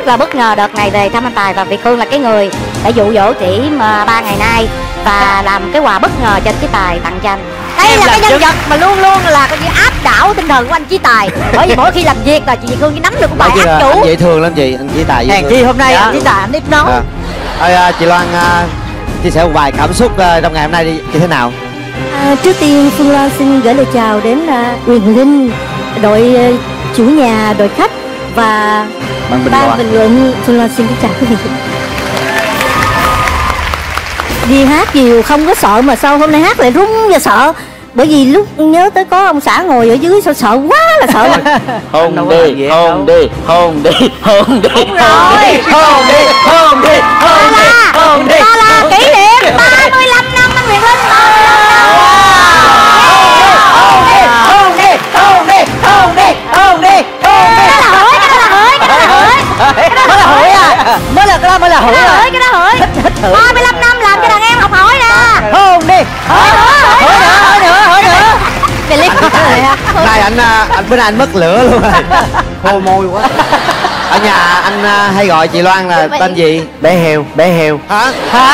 rất là bất ngờ đợt này về thăm anh Tài, và Việt Hương là cái người đã dụ dỗ chị mà 3 ngày nay và làm cái quà bất ngờ cho anh Chí Tài tặng cho anh. Đây là cái nhân vật mà luôn luôn là coi như áp đảo tinh thần của anh Chí Tài, bởi vì mỗi khi làm việc là chị Việt Hương nắm được một bài áp chủ. Anh dễ thương lắm chị, anh Chí Tài. Hèn chi hôm nay anh Chí Tài anh ít nói. Thôi chị Loan chia sẻ một vài cảm xúc trong ngày hôm nay đi, như thế nào? Trước tiên Phương Loan xin gửi lời chào đến Quyền Linh, đội chủ nhà, đội khách và ban bình luận. Phương Loan xin kính chào quý vị. Đi hát nhiều không có sợ mà sao hôm nay hát lại run và sợ, bởi vì lúc nhớ tới có ông xã ngồi ở dưới sao sợ quá là sợ. Hôn đi, hôn đi, hôn đi, hôn đi, Đúng rồi. hôn đi, hôn đi, hôn đi, hôn đi. Đó là kỷ niệm 35 năm anh Quyền Linh. Hôn đi, hôn đi, hôn đi, hôn đi, hôn đi, hôn đi. Cái đó là hửi, cái đó là hửi, cái đó là hửi. Mới là hửi à? Mới là cái đó mới là hửi à? Cái đó hửi. 35 năm làm cho đàn em học hỏi nè. Hôn đi. Hửi nữa. Về lift rồi ha. Này anh bữa nay anh mất lửa luôn rồi. Hôi môi quá. Ở nhà anh hay gọi chị Loan là tên gì? Bé heo, bé heo. Hả?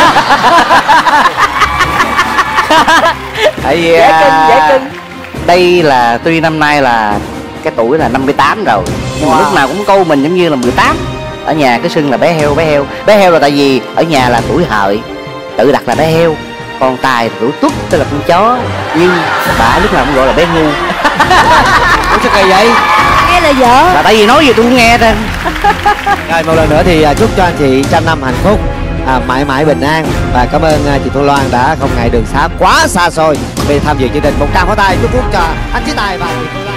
Tại vì Dễ cưng. đây là tuy năm nay là cái tuổi là 58 rồi, nhưng mà lúc nào cũng câu mình giống như là 18. Ở nhà cứ xưng là bé heo, bé heo. Bé heo là tại vì ở nhà là tuổi hợi, tự đặt là bé heo. Còn Tài là tuổi Tuất, tức là con chó. Nhưng bà lúc nào cũng gọi là bé ngu. Ủa sao kỳ vậy? Nghe lời vợ. Là tại vì nói gì tôi cũng nghe ra. Rồi một lần nữa thì chúc cho anh chị trăm năm hạnh phúc, mãi mãi bình an, và cảm ơn chị Thu Loan đã không ngại đường xá quá xa xôi vì tham dự chương trình. Một tràng pháo tay chúc phúc cho anh Chí Tài và chị Thu Loan.